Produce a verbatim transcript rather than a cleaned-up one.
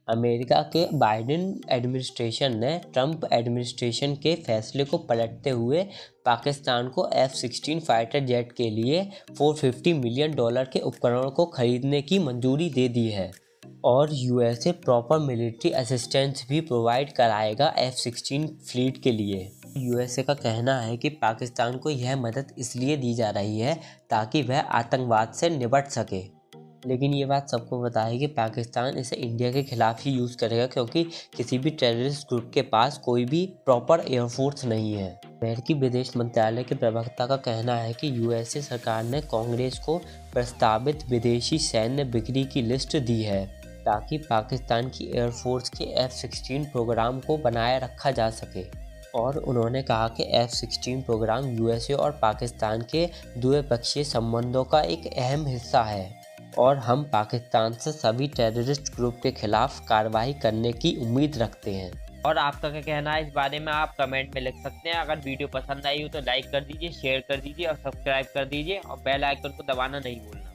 America के Biden administration ने Trump administration के फैसले को पलटते हुए पाकिस्तान को एफ सिक्सटीन फाइटर जेट के लिए चार सौ पचास मिलियन डॉलर के उपकरणों को खरीदने की मंजूरी दे दी है और यूएसए प्रॉपर मिलिट्री असिस्टेंस भी प्रोवाइड कराएगा एफ सिक्सटीन फ्लीट के लिए। यूएसए का कहना है कि पाकिस्तान को यह मदद इसलिए दी जा रही है ताकि वह आतंकवाद से निपट सके, लेकिन ये बात सबको पता है कि पाकिस्तान इसे इंडिया के खिलाफ ही यूज़ करेगा क्योंकि किसी भी टेररिस्ट ग्रुप के पास कोई भी प्रॉपर एयरफोर्स नहीं है। अमेरिकी विदेश मंत्रालय के प्रवक्ता का कहना है कि यूएसए सरकार ने कांग्रेस को प्रस्तावित विदेशी सैन्य बिक्री की लिस्ट दी है ताकि पाकिस्तान की एयरफोर्स के एफ सिक्सटीन प्रोग्राम को बनाए रखा जा सके। और उन्होंने कहा कि एफ सिक्सटीन प्रोग्राम यूएसए और पाकिस्तान के द्विपक्षीय संबंधों का एक अहम हिस्सा है और हम पाकिस्तान से सभी टेररिस्ट ग्रुप के खिलाफ कार्रवाई करने की उम्मीद रखते हैं। और आपका क्या कहना है इस बारे में आप कमेंट में लिख सकते हैं। अगर वीडियो पसंद आई हो तो लाइक कर दीजिए, शेयर कर दीजिए और सब्सक्राइब कर दीजिए और बेल आइकन को दबाना नहीं भूलना।